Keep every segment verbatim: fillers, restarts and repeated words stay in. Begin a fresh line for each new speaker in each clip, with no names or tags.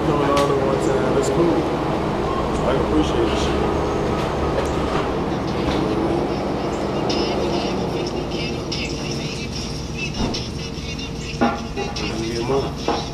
coming all at one time. That's cool. I can appreciate this shit. Get more.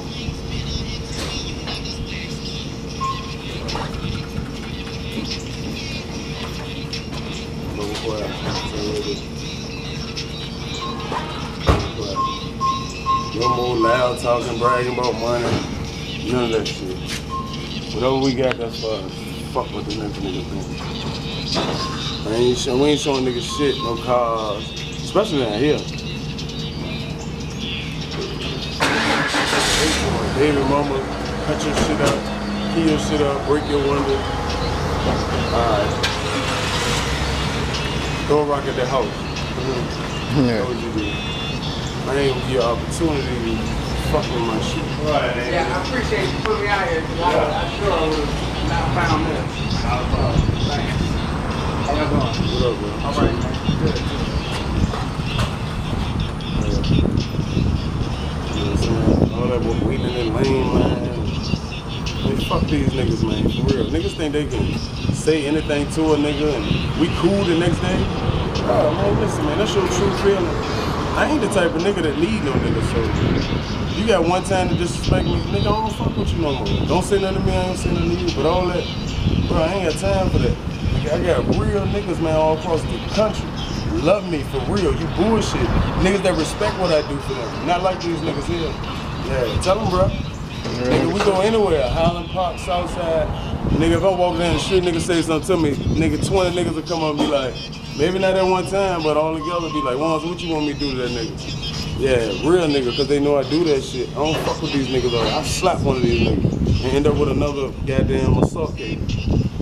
No more loud talking, bragging about money. None of that shit. Whatever we got, that's for us. Fuck what the next nigga think. I ain't show, we ain't showing niggas shit, no cars. Especially down here. Baby mama, cut your shit up, key your shit up, break your window. Alright. Throw a rock at the house. Mm-hmm. Yeah. That's what you do. I ain't give you an opportunity to fuck with my shit.
Right. Yeah, I appreciate you putting me out here. Yeah. I, I sure I would have not found this. Not a problem. Thanks. How y'all doing?
What up, bro?
All right, man. Good.
You know what I'm saying? All that waiting in the lane, man. Man, fuck these niggas, man. For real. Niggas think they can say anything to a nigga and we cool the next day. Oh, man, listen, man. That's your true feeling. I ain't the type of nigga that need no nigga, so you got one time to disrespect me, nigga, I don't fuck with you no more. Don't say nothing to me, I ain't say nothing to you, but all that, bro, I ain't got time for that. Nigga, I got real niggas, man, all across the country. Love me, for real, you bullshit. Niggas that respect what I do for them, not like these niggas here. Yeah, tell them, bro. Nigga, we go anywhere, Highland Park, Southside. Nigga, if I walk down the street, nigga say something to me, nigga, twenty niggas will come up and be like, maybe not at one time, but all together be like, Wanz, what you want me to do to that nigga? Yeah, real nigga, because they know I do that shit. I don't fuck with these niggas. I slap one of these niggas and end up with another goddamn assault case.